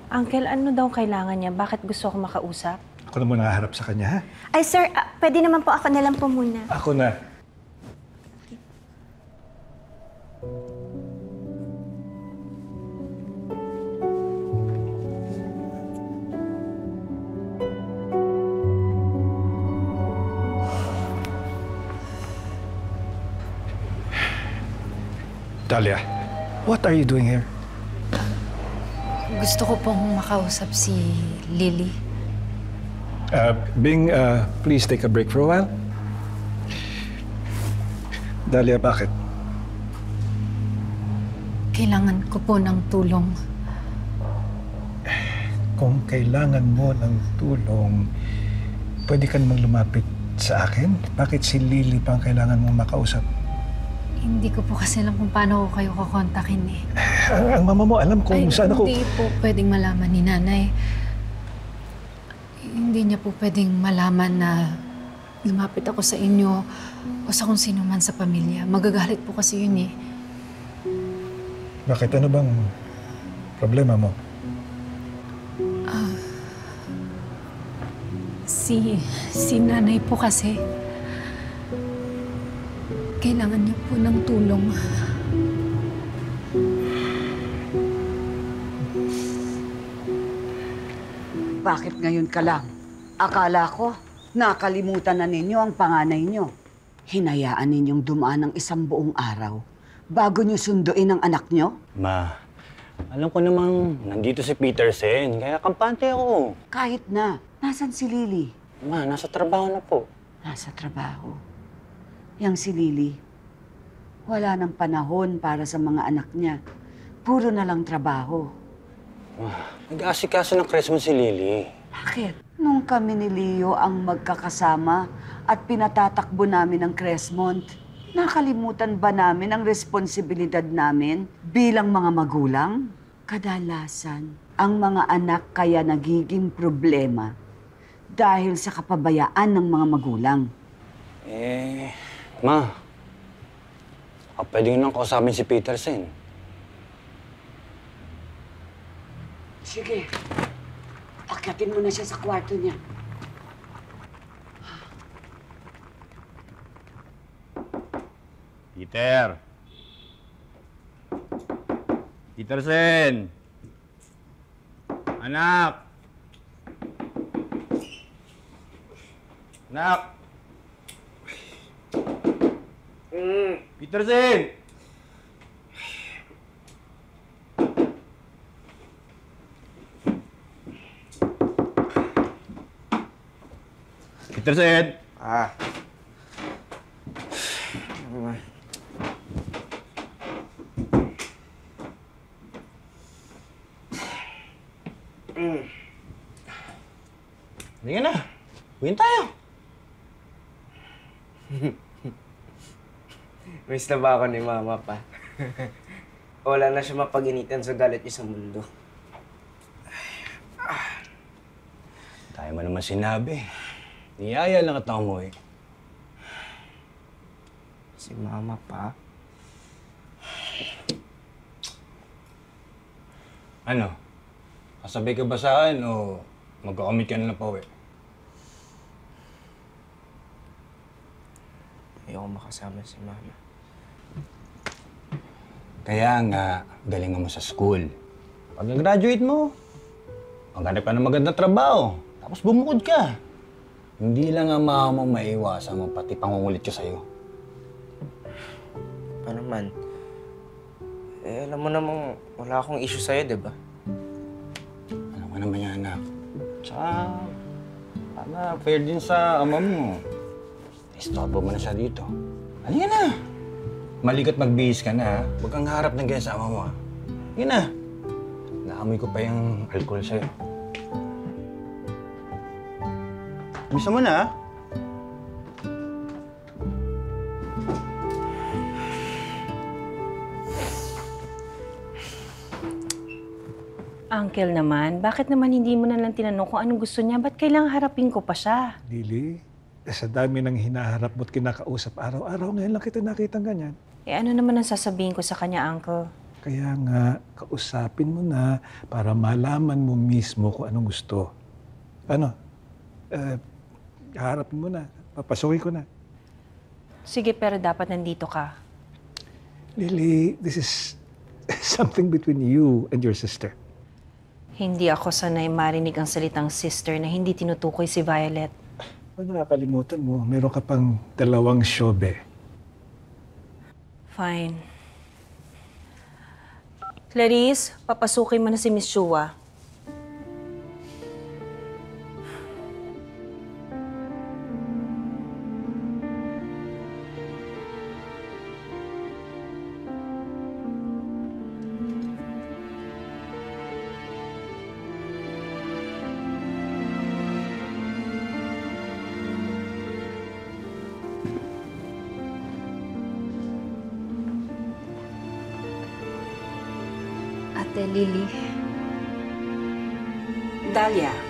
Uncle, ano daw kailangan niya? Bakit gusto ko makausap? Ako na muna haharap sa kanya, ha? Ay, sir, pwede naman po ako na lang po muna. Ako na. Dahlia, what are you doing here? Gusto ko pong makausap si Lily. Bing, please take a break for a while. Dahlia, bakit? Kailangan ko po ng tulong. Kung kailangan mo ng tulong, pwede ka namang lumapit sa akin. Bakit si Lily pa ang kailangan mong makausap? Hindi ko po kasi alam kung paano ko kayo kukontakin eh. Ang mama mo alam kung saan ako... Hindi po pwedeng malaman ni Nanay. Hindi niya po pwedeng malaman na lumapit ako sa inyo o sa kung sino man sa pamilya. Magagalit po kasi yun eh. Bakit? Ano bang problema mo? Si Nanay po kasi, kailangan niya po ng tulong. Bakit ngayon ka lang? Akala ko, nakalimutan na ninyo ang panganay nyo. Hinayaan ninyong dumaan ng isang buong araw bago nyo sunduin ang anak nyo? Ma, alam ko namang nandito si Petersen, kaya kampante ako. Kahit na, nasan si Lily? Ma, nasa trabaho na po. Nasa trabaho. Yang si Lily, wala nang panahon para sa mga anak niya. Puro na lang trabaho. Ma, nag-aasikaso ng Christmas si Lily. Bakit? Nung kami ni Leo ang magkakasama at pinatatakbo namin ang Crestmont, nakalimutan ba namin ang responsibilidad namin bilang mga magulang? Kadalasan, ang mga anak kaya nagiging problema dahil sa kapabayaan ng mga magulang. Ma, pwede nyo nang kausapin si Petersen. Sige, akyatin mo na siya sa kwarto niya. Peter! Petersen! Anak! Anak! Petersen! Petersen! Halika na. Uwiin tayo. Miss na ba ako ni Mama pa? Wala na siya mapag-initan sa galit niya sa mundo. Tayo mo naman sinabi. Niyaya lang at mo eh. Si Mama pa? Ano? Kasabay ka ba sa akin o magkakamit ka na ng pauwi? Ayoko makasama si Mama. Kaya nga, galingan mo sa school. Pag graduate mo, maghanap ka ng magandang trabaho. Tapos bumukod ka. Hindi lang ang mama mo maiwasan mo, pati pangungulit ko sa'yo. Pa naman? Alam mo namang wala akong issue sa'yo, di ba? Alam mo naman yan, anak. Tsaka, para fair din sa ama mo. Istorbo mo na siya dito. Halika na! Maligat magbihis ka na, ha? Huwag kang harap ng ganyan sa ama mo, ha? Halika na! Naamoy ko pa yung alcohol sa'yo. Bisa mo na, ha? Uncle naman, bakit naman hindi mo na lang tinanong kung anong gusto niya? Ba't kailangang harapin ko pa siya? Lily, sa dami ng hinaharap mo't kinakausap araw-araw, ngayon lang kita nakitang ganyan. Ano naman ang sasabihin ko sa kanya, Uncle? Kaya nga, kausapin mo na para malaman mo mismo kung anong gusto. Ano? Harapin mo na. Papasukin ko na. Sige, pero dapat nandito ka. Lily, this is something between you and your sister. Hindi ako sanay marinig ang salitang sister na hindi tinutukoy si Violet. Pag nakakalimutan mo, meron ka pang 2 syobe. Fine. Clarice, papasukin mo na si Miss Chua. Ate Lily, Dahlia,